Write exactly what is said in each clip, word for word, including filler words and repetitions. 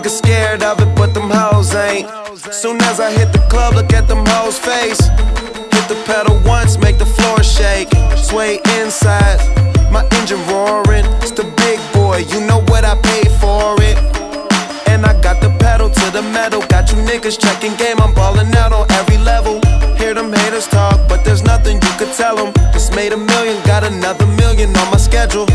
niggas scared of it, but them hoes ain't. Soon as I hit the club, look at them hoes' face. Hit the pedal once, make the floor shake. Sway inside, my engine roaring. It's the big boy, you know what I paid for it. And I got the pedal to the metal. Got you niggas checking game, I'm ballin' out on every level. Hear them haters talk, but there's nothing you could tell them. Just made a million, got another million on my schedule.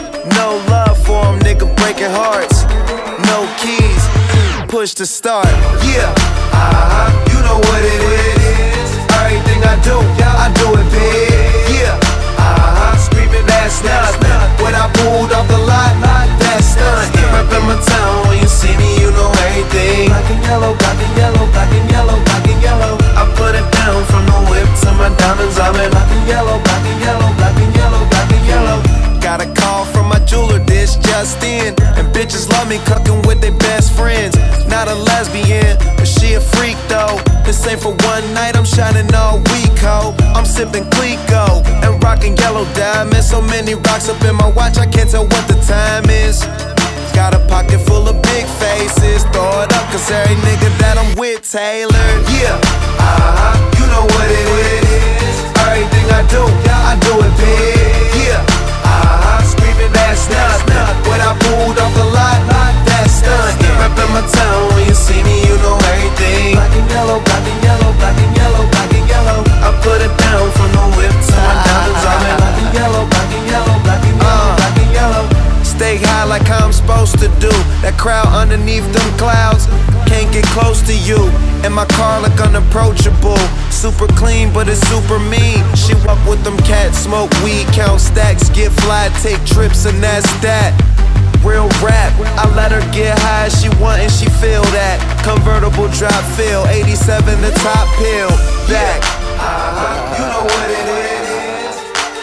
No love for them, nigga breaking hearts. No keys, push to start. Yeah, uh-huh, you know what it is. Everything I do, I do it big. Yeah, uh-huh, screaming that's nothing. When I pulled off the lot, that's nothing. Reppin' my town, when you see me, you know everything. Black and yellow, black and yellow, black and yellow, black and yellow. I put it down from the whip to my diamonds. I'm in black and yellow, black and yellow, black and yellow, black and yellow. Got a call from my jeweler, this just in. And bitches love me cooking with their best friends. Not a lesbian, but she a freak though. This ain't for one night, I'm shining all week, ho. I'm sipping Clico and rocking yellow diamonds. So many rocks up in my watch, I can't tell what the time is. Got a pocket full of big faces. Throw it up, cause every nigga that I'm with tailored. Yeah, uh-huh, you know what it is. Everything I do, I do it big. Yeah, uh-huh, screaming that's nothing. When I pulled off the lot, that's nothing. Reppin' my town, when you see me, you know everything. Black and yellow, black and yellow, black and yellow, black and yellow. I put it down from the whip to my diamonds. I'm in black and yellow, black and yellow, black and yellow, black and yellow. Stay high like I'm supposed to do. That crowd underneath them clouds can't get close to you. And my car look unapproachable. Super clean, but it's super mean. She walk with them cats, smoke weed, count stacks, get fly, take trips, and that's that. Real rap, I let her get high as she want and she feel that. Convertible drop feel, eighty-seven the top pill. Back, uh-huh, you know what it is.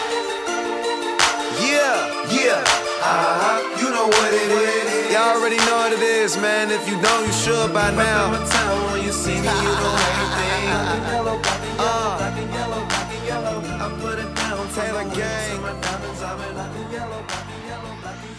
Yeah, yeah, uh-huh, you know what it is. Y'all already know what it is, man. If you don't, you should by now. When you see me, you know everything. Uh, I put it down, Taylor gang.